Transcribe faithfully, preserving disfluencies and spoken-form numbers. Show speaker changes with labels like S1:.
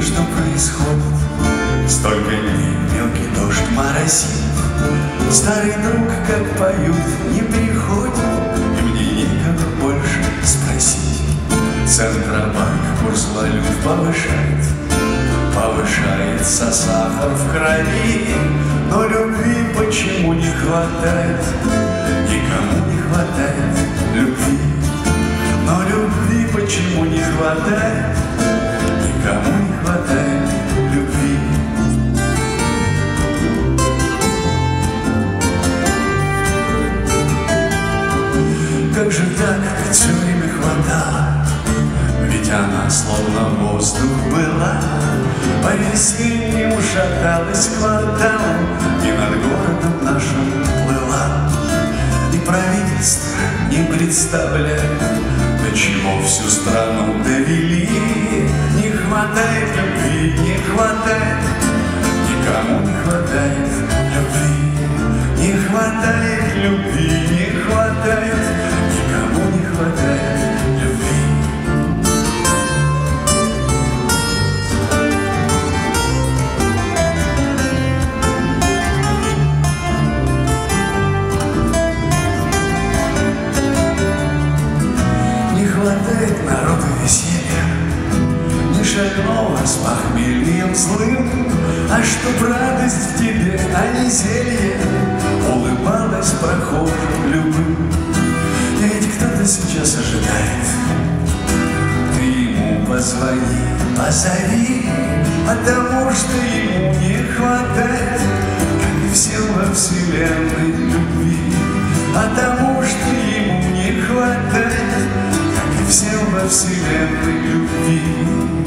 S1: что происходит. Столько дней мелкий дождь моросит, старый друг, как поют, не приходит, и мне некого больше спросить. Центробанк курс валют повышает, повышается сахар в крови, но любви почему не хватает? Никому не хватает любви. Но любви почему не хватает? Никому не хватает любви. Как же так все время хватало? Ведь она словно воздух была, по весеннему шаталась кварталом и над городом нашим плыла. И правительство не представляет, до чего всю страну довели. Не хватает любви, не хватает, никому не хватает любви. Не хватает любви, не хватает, никому не хватает любви. Не хватает народу веселья, не шагнула с похмельем злым, а чтоб радость в тебе, а не зелье, улыбалась прохожим любым. Ведь кто-то сейчас ожидает, ты ему позвони, позови, потому что ему не хватает, как и всем во вселенной, любви. Потому что ему не хватает, как и всем во вселенной, любви.